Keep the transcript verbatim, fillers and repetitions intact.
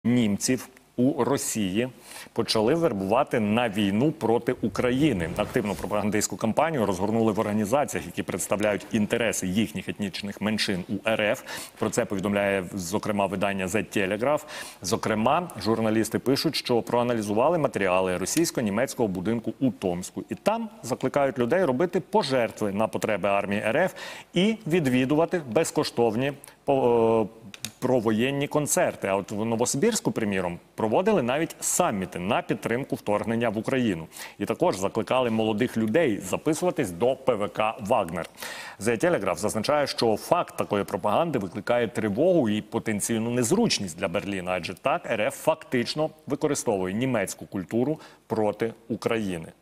німців у Росії почали вербувати на війну проти України. Активну пропагандистську кампанію розгорнули в організаціях, які представляють інтереси їхніх етнічних меншин у РФ. Про це повідомляє, зокрема, видання The Telegraph. Зокрема, журналісти пишуть, що проаналізували матеріали російсько-німецького будинку у Томську. І там закликають людей робити пожертви на потреби армії РФ і відвідувати безкоштовні провоєнні концерти. А от в Новосибірську, приміром, проводили навіть саміти на підтримку вторгнення в Україну. І також закликали молодих людей записуватись до ПВК «Вагнер». The Telegraph зазначає, що факт такої пропаганди викликає тривогу і потенційну незручність для Берліна, адже так РФ фактично використовує німецьку культуру проти України.